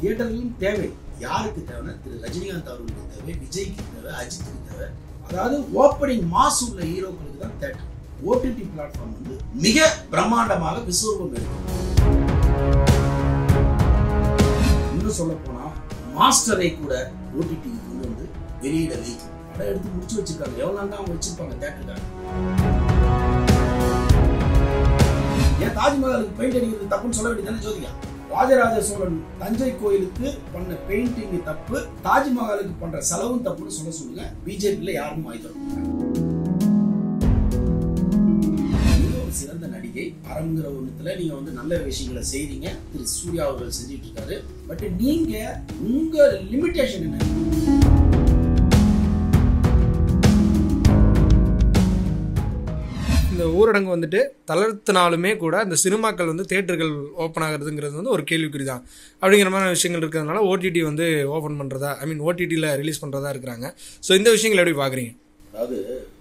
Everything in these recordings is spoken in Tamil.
தியேட்டர்களும் தேவை. யாருக்கு தேவைன்னா திரு ரஜினிகாந்த் அவர்களுக்கு தேவை, விஜய்க்கு தேவை, அஜித்துக்கு தேவை. அதாவது ஓப்பனிங் மாஸ் உள்ள ஹீரோக்களுக்கு தான் தேட்டர். ஓடிடி பிளாட்ஃபார்ம் வந்து மிக பிரம்மாண்டமாக விஸ்வரூபம் எடுக்கும். இன்னும் சொல்ல போனா மாஸ்டரை கூட ஓடிடி கொண்டு வந்து வெளியிட வைக்கும். படம் எடுத்து முடிச்சு வச்சிருக்காங்க. எவ்வளவு நாள் தான் அவங்க வச்சிருப்பாங்க தேட்டருக்காக? ஏன் தாஜ்மஹாலுக்கு பெயிண்ட் அடிக்கிறது தப்புன்னு சொல்ல வேண்டியதானே ஜோதிகா? ராஜராஜ சோழன் தஞ்சை கோயிலுக்கு பண்ண பெயிண்டிங் தப்பு, தாஜ்மஹாலுக்கு பண்ற செலவும் தப்புன்னு சொல்லுங்க. பிஜேபியில யாரும் வாய்ப்பு. சிறந்த நடிகை அரங்கிற ஒண்ணுத்துல நீங்க வந்து நல்ல விஷயங்களை செய்றீங்க. திரு சூர்யா அவர்கள் செஞ்சிட்டு இருக்காரு. பட் நீங்க உங்க லிமிடேஷன் என்ன? இந்த ஊரடங்கு வந்துட்டு தளர்த்தினாலுமே கூட இந்த சினிமாக்கள் வந்து தியேட்டர்கள் ஓப்பன் ஆகிறதுங்கிறது வந்து ஒரு கேள்விக்குறி தான். அப்படிங்கிற மாதிரி விஷயங்கள் இருக்கிறதுனால ஓடிடி வந்து ஓப்பன் பண்ணுறதா, ஓடிடியில் ரிலீஸ் பண்ணுறதா இருக்கிறாங்க. ஸோ இந்த விஷயங்கள் எப்படி பார்க்குறீங்க? அதாவது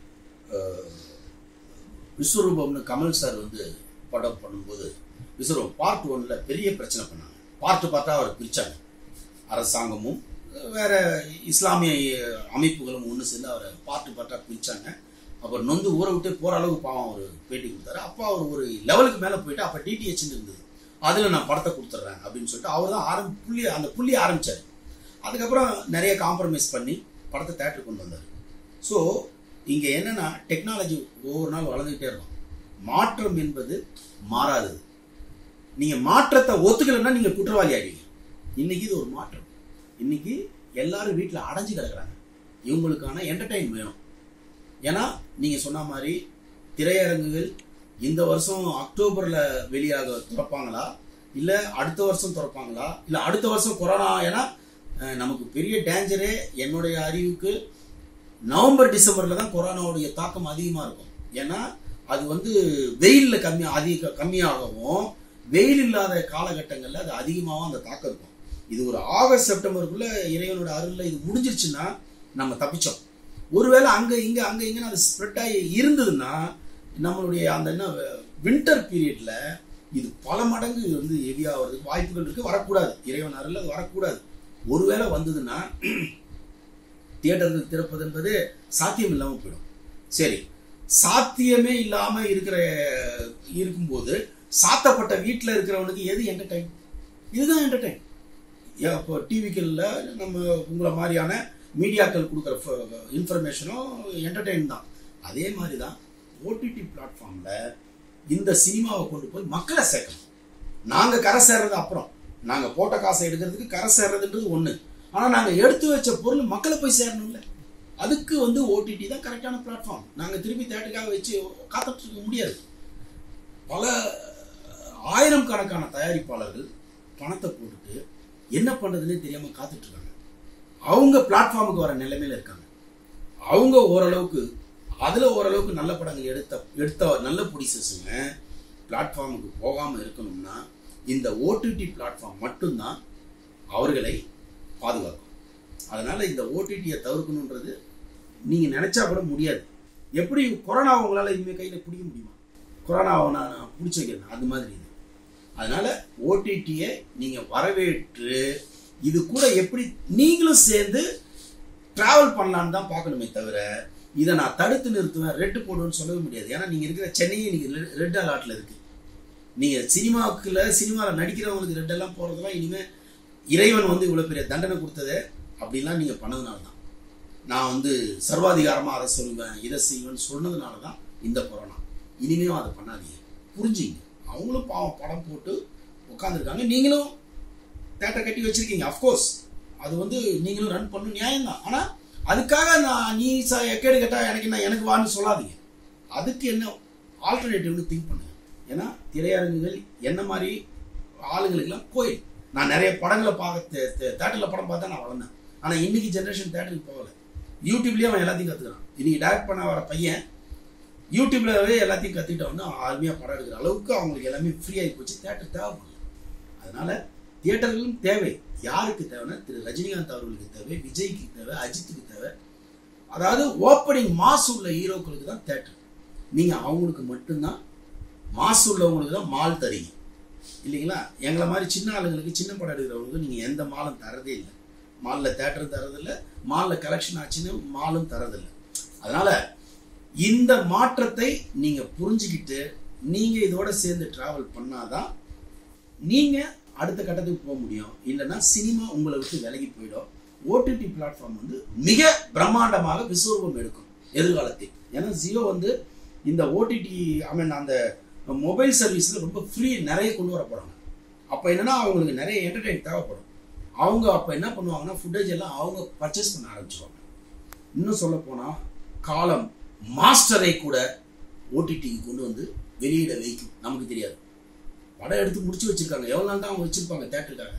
விஸ்வரூபம்னு கமல் சார் வந்து படம் பண்ணும்போது விஸ்வரூபம் பார்ட் 1ல பெரிய பிரச்சனை பண்ணாங்க. பார்ட் அவர் பிரிச்சாங்க. அரசாங்கமும் வேற இஸ்லாமிய அமைப்புகளும் ஒன்று சேர்ந்து அவரை பார்ட் பிரிச்சாங்க. அப்புறம் நொந்து ஊரை விட்டு போற அளவுக்கு பாவம் அவர் பேட்டி கொடுத்தாரு. அப்போ அவர் ஒரு லெவலுக்கு மேலே போயிட்டு அப்போ டிடிஹெச்னு இருந்தது, அதில் நான் படத்தை கொடுத்துட்றேன் அப்படின்னு சொல்லிட்டு அவர் தான் அந்த புள்ளி ஆரம்பிச்சார். அதுக்கப்புறம் நிறைய காம்ப்ரமைஸ் பண்ணி படத்தை தேட்டருக்கு கொண்டு வந்தார். ஸோ இங்கே என்னன்னா டெக்னாலஜி ஒவ்வொரு நாள் வளர்ந்துகிட்டே இருக்கும். மாற்றம் என்பது மாறாதது. நீங்கள் மாற்றத்தை ஒத்துக்கலைன்னா நீங்கள் குற்றவாளி ஆகிடுவீங்க. இன்னைக்கு இது ஒரு மாற்றம். இன்னைக்கு எல்லாரும் வீட்டில் அடைஞ்சு கிடக்குறாங்க. இவங்களுக்கான என்டர்டைன் வேணும். ஏன்னா நீங்கள் சொன்ன மாதிரி திரையரங்குகள் இந்த வருஷம் அக்டோபரில் வெளியாக திறப்பாங்களா, இல்லை அடுத்த வருஷம் திறப்பாங்களா, இல்லை அடுத்த வருஷம் கொரோனா? ஏன்னா நமக்கு பெரிய டேஞ்சரே என்னுடைய அறிவுக்கு நவம்பர் டிசம்பரில் தான் கொரோனாவுடைய தாக்கம் அதிகமாக இருக்கும். ஏன்னா அது வந்து வெயிலில் கம்மியாகவும் வெயில் இல்லாத காலகட்டங்களில் அது அதிகமாகவும் அந்த தாக்கம் இருக்கும். இது ஒரு ஆகஸ்ட் செப்டம்பருக்குள்ள இறைவனோட அருள்ல இது முடிஞ்சிருச்சுன்னா நம்ம தப்பிச்சோம். ஒருவேளை அங்கே இங்கன்னு அது ஸ்ப்ரெட் ஆகி இருந்ததுன்னா நம்மளுடைய அந்த என்ன வின்டர் பீரியட்ல இது பல மடங்கு வந்து ஹெவியாகிறதுக்கு வாய்ப்புகள் இருக்கு. வரக்கூடாது, இறைவன் அருள் அது வரக்கூடாது. ஒருவேளை வந்ததுன்னா தியேட்டர்கள் திறப்பது என்பது சாத்தியம் இல்லாமல் போயிடும். சரி, சாத்தியமே இல்லாம இருக்கும்போது சாத்தப்பட்ட வீட்டில் இருக்கிறவனுக்கு எது என்டர்டைன்? இதுதான் என்டர்டைன். இப்போ டிவிக்கல்ல நம்ம உங்களை மாதிரியான மீடியாக்கள் கொடுக்குற இன்ஃபர்மேஷனும் என்டர்டெயின் தான். அதே மாதிரி தான் ஓடிடி பிளாட்ஃபார்மில் இந்த சினிமாவை கொண்டு போய் மக்களை சேர்க்கணும். நாங்கள் கரை சேர்றது அப்புறம், நாங்கள் போட்ட காசை எடுக்கிறதுக்கு கரை சேர்றதுன்றது ஒன்று. ஆனால் நாங்கள் எடுத்து வச்ச பொருள் மக்களை போய் சேரணும்ல. அதுக்கு வந்து ஓடிடி தான் கரெக்டான பிளாட்ஃபார்ம். நாங்கள் திருப்பி தேட்டருக்காக வச்சு காத்துட்டு இருக்க முடியாது. பல ஆயிரம் கணக்கான தயாரிப்பாளர்கள் பணத்தை போட்டுட்டு என்ன பண்ணுறதுன்னே தெரியாமல் காத்துட்டு இருக்காங்க. அவங்க பிளாட்ஃபார்முக்கு வர நிலைமையில இருக்காங்க. அவங்க ஓரளவுக்கு நல்ல படங்கள் எடுத்த நல்ல ப்ரொடியூசர்ஸுங்க பிளாட்ஃபார்முக்கு போகாமல் இருக்கணும்னா இந்த ஓடிடி பிளாட்ஃபார்ம் மட்டும்தான் அவர்களை பாதுகாக்கும். அதனால இந்த ஓடிடியை தவிர்க்கணுன்றது நீங்க நினைச்சா கூட முடியாது. எப்படி கொரோனாவை உங்களால் இனிமேல் கையில் பிடிக்க முடியுமா? கொரோனாவை நான் பிடிச்சி வைக்கிறேன் அது மாதிரி இது. அதனால ஓடிடியை நீங்க வரவேற்று இது கூட எப்படி நீங்களும் சேர்ந்து டிராவல் பண்ணலான்னு தான் பார்க்கணுமே தவிர இதை நான் தடுத்து நிறுத்துவேன், ரெட்டு போடுவேன்னு சொல்லவே முடியாது. ஏன்னா நீங்க இருக்கிற சென்னையே நீங்க ரெட் அலர்ட்ல இருக்கு. நீங்க சினிமாவில் நடிக்கிறவங்களுக்கு ரெட் எல்லாம் போறதெல்லாம் இனிமே இறைவன் வந்து இவ்வளவு பெரிய தண்டனை கொடுத்தது அப்படிலாம் நீங்க பண்ணதுனால தான். நான் வந்து சர்வாதிகாரமா அதை சொல்லுவேன், இதை செய்வேன்னு சொன்னதுனால தான் இந்த கொரோனா. இனிமேவும் அதை பண்ணாதீங்க, புரிஞ்சுங்க. அவங்களும் பாவம் படம் போட்டு உட்காந்துருக்காங்க, நீங்களும் தேட்டர் கட்டி வச்சிருக்கீங்க. அஃப்கோர்ஸ் அது வந்து நீங்களும் ரன் பண்ணணும், நியாயம்தான். ஆனால் அதுக்காக நீ எக்கேடு கேட்டா எனக்கு வான்னு சொல்லாதீங்க. அதுக்கு என்ன ஆல்டர்னேட்டிவ்னு திங்க் பண்ணுங்க. ஏன்னா திரையரங்குகள் என்ன மாதிரி ஆளுங்களுக்கெல்லாம் கோயில். நான் நிறைய படங்களை தேட்டரில் படம் பார்த்தா நான் வளர்ந்தேன். ஆனால் இன்னைக்கு ஜென்ரேஷன் தேட்டருக்கு போகலை. யூடியூப்லேயே அவன் எல்லாத்தையும் கற்றுக்கிறான். இன்னைக்கு டைரக்ட் பண்ண வர பையன் யூடியூப்லவே எல்லாத்தையும் கற்றுக்கிட்ட வந்து அருமையாக படம் எடுக்கிற அளவுக்கு அவங்களுக்கு எல்லாமே ஃப்ரீ ஆகி போச்சு. தேட்டர் தேவைப்படல. அதனால தியேட்டர்களும் தேவை. யாருக்கு தேவைன்னா திரு ரஜினிகாந்த் அவர்களுக்கு தேவை, விஜய்க்கு தேவை, அஜித்துக்கு தேவை. அதாவது ஓப்பனிங் மாஸ் உள்ள ஹீரோக்களுக்கு தான் தேட்டர். நீங்கள் அவங்களுக்கு மட்டும்தான் மாஸ் உள்ளவங்களுக்கு தான் மால் தரீங்க. இல்லைங்களா? எங்களை மாதிரி சின்ன ஆளுங்களுக்கு, சின்ன படம் எடுக்கிறவங்களுக்கு நீங்கள் எந்த மாலும் தரதே இல்லை. மாலில் தேட்டரும் தரதில்லை, மாலில் கலெக்ஷன் ஆச்சுன்னு மாலும் தரதில்லை. அதனால் இந்த மாற்றத்தை நீங்கள் புரிஞ்சுக்கிட்டு நீங்கள் இதோட சேர்ந்து ட்ராவல் பண்ணாதான் நீங்கள் அடுத்த கட்டத்துக்கு போக முடியும். இல்லைன்னா சினிமா உங்களை விட்டு விலகி போயிடும். ஓடிடி பிளாட்ஃபார்ம் வந்து மிக பிரம்மாண்டமாக விஸ்வரூபம் எடுக்கும் எதிர்காலத்தில். ஏன்னா ஜியோ வந்து இந்த ஓடிடி அந்த மொபைல் சர்வீஸில் ரொம்ப ஃப்ரீ நிறைய கொண்டு வர போகிறாங்க. அப்போ என்னென்னா அவங்களுக்கு நிறைய என்டர்டெயின் தேவைப்படும். அவங்க அப்போ என்ன பண்ணுவாங்கன்னா ஃபுட்டேஜ் எல்லாம் அவங்க பர்ச்சேஸ் பண்ண ஆரம்பிச்சிருவாங்க. இன்னும் சொல்ல போனால் காலம் மாஸ்டரை கூட ஓடிடிக்கு கொண்டு வந்து வெளியிட வைக்கும். நமக்கு தெரியாது, படம் எடுத்து முடிச்சு வச்சிருக்காங்க. எவ்வளோ நாள் தான் அவங்க வச்சிருப்பாங்க தேட்டருக்காக?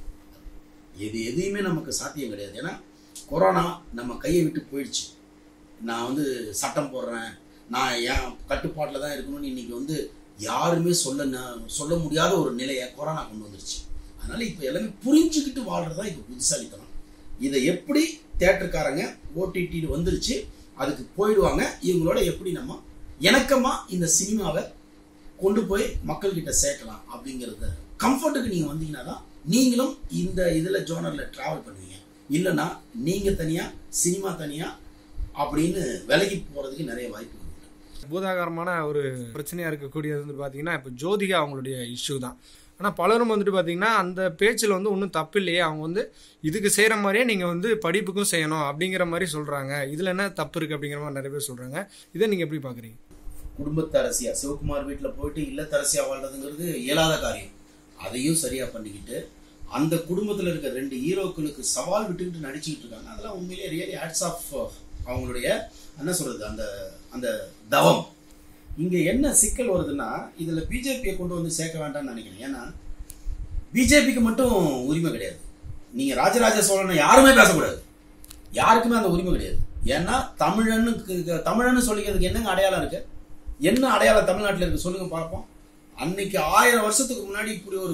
எதையுமே நமக்கு சாத்தியம் கிடையாது. ஏன்னா கொரோனா நம்ம கையை விட்டு போயிடுச்சு. நான் வந்து சட்டம் போடுறேன், நான் என் கட்டுப்பாட்டில் தான் இருக்கணும்னு இன்னைக்கு வந்து யாருமே சொல்ல முடியாத ஒரு நிலையை கொரோனா கொண்டு வந்துருச்சு. அதனால இப்போ எல்லாமே புரிஞ்சுக்கிட்டு வாழ்றது தான் இப்போ புத்திசாலித்தனம். இதை எப்படி தேட்டருக்காரங்க ஓடிடி வந்துருச்சு அதுக்கு போயிடுவாங்க, இவங்களோட எப்படி நம்ம இணக்கமாக இந்த சினிமாவை கொண்டு போய் மக்கள்கிட்ட சேர்க்கலாம் அப்படிங்கிறத கம்ஃபர்ட்டுக்கு நீங்கள் வந்தீங்கன்னா தான் நீங்களும் இந்த இதில் ஜோனரில் ட்ராவல் பண்ணுவீங்க. இல்லைன்னா நீங்கள் தனியாக சினிமா தனியாக அப்படின்னு விலகி போகிறதுக்கு நிறைய வாய்ப்பு இருக்குது. பூதாகரமான ஒரு பிரச்சனையாக இருக்கக்கூடியது வந்து பார்த்தீங்கன்னா இப்போ ஜோதிகா அவங்களுடைய இஷ்யூ தான். ஆனால் பலரும் வந்துட்டு பார்த்தீங்கன்னா அந்த பேச்சில் வந்து ஒன்றும் தப்பு இல்லையே, அவங்க வந்து இதுக்கு செய்கிற மாதிரியே நீங்கள் வந்து படிப்புக்கும் செய்யணும் அப்படிங்கிற மாதிரி சொல்கிறாங்க. இதில் என்ன தப்பு இருக்குது அப்படிங்கிற மாதிரி நிறைய பேர் சொல்கிறாங்க. இதை நீங்கள் எப்படி பார்க்குறீங்க? குடும்பத்தரசியா சிவகுமார் வீட்டில் போயிட்டு இல்லத்தரசியா வாழ்றதுங்கிறது இயலாத காரியம். அதையும் சரியா பண்ணிக்கிட்டு அந்த குடும்பத்தில் இருக்க 2 ஹீரோக்களுக்கு சவால் விட்டுக்கிட்டு நடிச்சுக்கிட்டு இருக்காங்க. அதெல்லாம் உண்மையிலேயே ரியலி ஹேட்ஸ் ஆஃப் அவங்களுடைய என்ன சொல்றது அந்த தவம். இங்க என்ன சிக்கல் வருதுன்னா இதுல பிஜேபியை கொண்டு வந்து சேர்க்க வேண்டாம்னு நினைக்கிறேன். ஏன்னா பிஜேபிக்கு மட்டும் உரிமை கிடையாது. நீங்க ராஜராஜ சோழனை யாருமே பேசக்கூடாது, யாருக்குமே அந்த உரிமை கிடையாது. ஏன்னா தமிழன்னு சொல்லிக்கிறதுக்கு என்னங்க அடையாளம் இருக்கு? என்ன அடையாளம் தமிழ்நாட்டில் இருக்கு சொல்லுங்க பார்ப்போம். அன்னைக்கு 1000 வருஷத்துக்கு முன்னாடி இப்படி ஒரு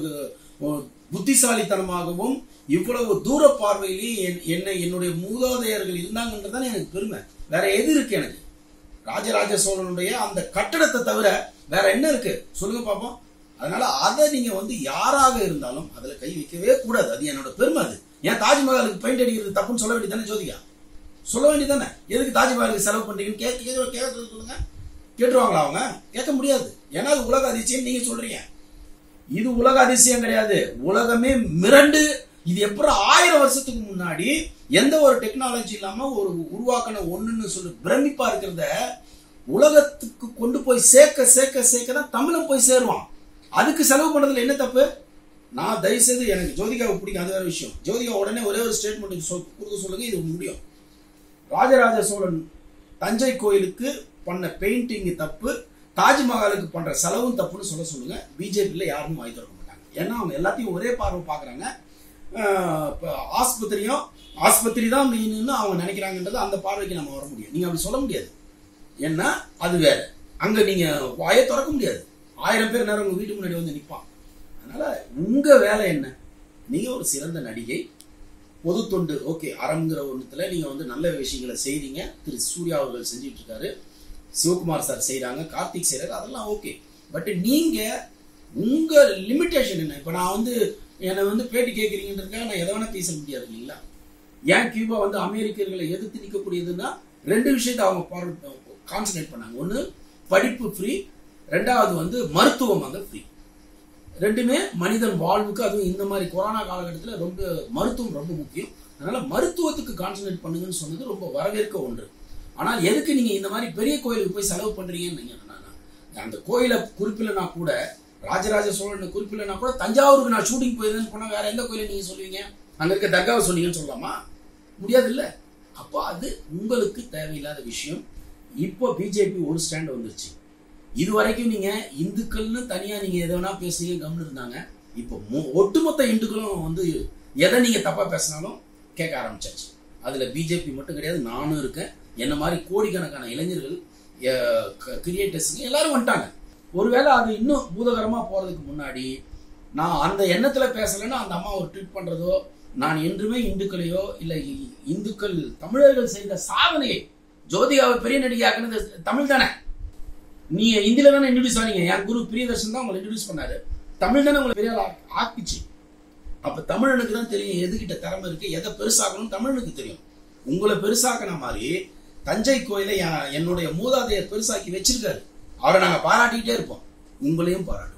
புத்திசாலித்தனமாகவும் இவ்வளவு தூர பார்வையிலேயே என்னுடைய மூதாதையர்கள் இருந்தாங்கன்றதுதான் எனக்கு பெருமை. வேற எது இருக்கு எனக்கு? ராஜராஜ சோழனுடைய அந்த கட்டடத்தை தவிர வேற என்ன இருக்கு சொல்லுங்க பார்ப்போம். அதனால அதை நீங்க வந்து யாராக இருந்தாலும் அதுல கை வைக்கவே கூடாது. அது என்னோட பெருமை. அது ஏன் தாஜ்மஹாலுக்கு பெயிண்ட் அடிக்கிறது தப்புன்னு சொல்ல வேண்டியதானே ஜோதிகா? சொல்ல வேண்டியதானே? எதுக்கு தாஜ்மஹாலுக்கு செலவு பண்றீங்கன்னு கேட்க சொல்லுங்க. கேட்டுருவாங்களா அவங்க? கேட்க முடியாது. ஏன்னா அது உலக அதிசயம் நீங்க சொல்றீங்க. இது உலக அதிசயம் கிடையாது, உலகமே மிரண்டு இது எப்படி 1000 வருஷத்துக்கு முன்னாடி எந்த ஒரு டெக்னாலஜி இல்லாம ஒரு உருவாக்கின ஒண்ணுன்னு சொல்லி பிரமிப்பா இருக்கிறத உலகத்துக்கு கொண்டு போய் சேர்க்க தான் தமிழன் போய் சேருவான். அதுக்கு செலவு பண்றதுல என்ன தப்பு? நான் தயவுசெய்து எனக்கு ஜோதிகாவை பிடிக்கும், அது வேற விஷயம். ஜோதிகா உடனே ஒரே ஒரு ஸ்டேட்மெண்ட் கொடுக்க சொல்லுங்க, இது முடியும். ராஜராஜ சோழன் தஞ்சை கோயிலுக்கு பண்ண பெயிண்டிங் தப்பு, தாஜ்மஹாலுக்கு பண்ற செலவும் தப்புன்னு சொல்லுங்க. பிஜேபியில் யாரும் வாய் திறக்க மாட்டாங்க. ஏன்னா அவங்க எல்லாத்தையும் ஒரே பார்வை பார்க்குறாங்க. ஆஸ்பத்திரி தான் மெயின்னு அவங்க நினைக்கிறாங்கன்றது அந்த பார்வைக்கு நம்ம வர முடியும். நீங்க அப்படி சொல்ல முடியாது. ஏன்னா அது வேற. அங்க நீங்க வாயை திறக்க முடியாது. 1000 பேர் நேரம் உங்க வீட்டு முன்னாடி வந்து நிற்பான். அதனால உங்க வேலை என்ன? நீங்க ஒரு சிறந்த நடிகை, பொது தொண்டு, ஓகே, அறம்ங்கிற ஒன்றுத்துல நீங்க வந்து நல்ல விஷயங்களை செய்றீங்க. திரு சூர்யா அவர்கள் செஞ்சுட்டு இருக்காரு, சிவகுமார் சார் செய்யறாங்க, கார்த்திக் செய்யறாரு, அதெல்லாம் ஓகே. பட் நீங்க உங்க லிமிட்டேஷன் என்ன? இப்ப நான் வந்து என்னை வந்து பேட்டி கேட்கறீங்கன்றதுக்காக நான் எதை வேணா பேச முடியாது இல்லைங்களா? ஏன் கியூபா வந்து அமெரிக்கர்களை எதிர்த்து நிற்கக்கூடியதுன்னா 2 விஷயத்தை அவங்க கான்சன்ட்ரேட் பண்ணாங்க. ஒன்று படிப்பு ஃப்ரீ, 2வது வந்து மருத்துவம் அங்கே ஃப்ரீ. 2மே மனிதன் வாழ்வுக்கு, அதுவும் இந்த மாதிரி கொரோனா காலகட்டத்தில் ரொம்ப மருத்துவம் ரொம்ப முக்கியம். அதனால மருத்துவத்துக்கு கான்சன்ட்ரேட் பண்ணுங்கன்னு சொன்னது ரொம்ப வரவேற்க ஒன்று. ஆனால் எதுக்கு நீங்க இந்த மாதிரி பெரிய கோயிலுக்கு போய் செலவு பண்றீங்கன்னு நீங்க அந்த கோயிலை குறிப்பில்லைனா கூட, ராஜராஜ சோழனை குறிப்பில்லைனா கூட, தஞ்சாவூருக்கு நான் ஷூட்டிங் போயிருந்தேன்னு போனா வேற எந்த கோயிலை நீங்க சொல்லுவீங்க? அங்க இருக்க தர்காவை சொன்னீங்கன்னு சொல்லலாமா? முடியாது இல்ல. அப்போ அது உங்களுக்கு தேவையில்லாத விஷயம். இப்போ பிஜேபி ஒரு ஸ்டாண்ட் வந்துருச்சு. இது வரைக்கும் நீங்க இந்துக்கள்னு தனியா நீங்க எதை வேணா பேசுறீங்க கம்னு இருந்தாங்க. இப்போ ஒட்டுமொத்த இந்துக்களும் வந்து எதை நீங்க தப்பா பேசினாலும் கேட்க ஆரம்பிச்சாச்சு. அதுல பிஜேபி மட்டும் கிடையாது, நானும் இருக்கேன். என்ன மாதிரி கோடிக்கணக்கான இளைஞர்கள், கிரியேட்டர்ஸுங்க எல்லாரும் வந்துட்டாங்க. ஒருவேளை அது இன்னும் பூதகரமா போறதுக்கு முன்னாடி நான் அந்த எண்ணத்துல பேசலைன்னா அந்த அம்மா ஒரு ட்வீட் பண்றதோ, நான் என்றுமே இந்துக்களையோ இல்லை இந்துக்கள் தமிழர்கள் செய்த சாதனையை, ஜோதிகாவை பெரிய நடிகையாக்குனது தமிழ் தானே. நீ இந்தியில தானே இன்ட்ரடியூஸ் ஆனீங்க. என் குரு பிரியதர்ஷன் தான் உங்களை இன்ட்ரடியூஸ் பண்ணாரு. தமிழ் தானே உங்களை பெரிய ஆக்கிச்சு. அப்ப தமிழனுக்கு தான் தெரியும் எதுகிட்ட திறமை இருக்கு, எதை பெருசாக்கணும் தமிழனுக்கு தெரியும். உங்களை பெருசாக்கின மாதிரி தஞ்சை கோயிலை என்னுடைய மூதாதையர் பெருசாக்கி வச்சிருக்காரு. அவரை நாங்க பாராட்டிக்கிட்டே இருப்போம், உங்களையும் பாராட்டு.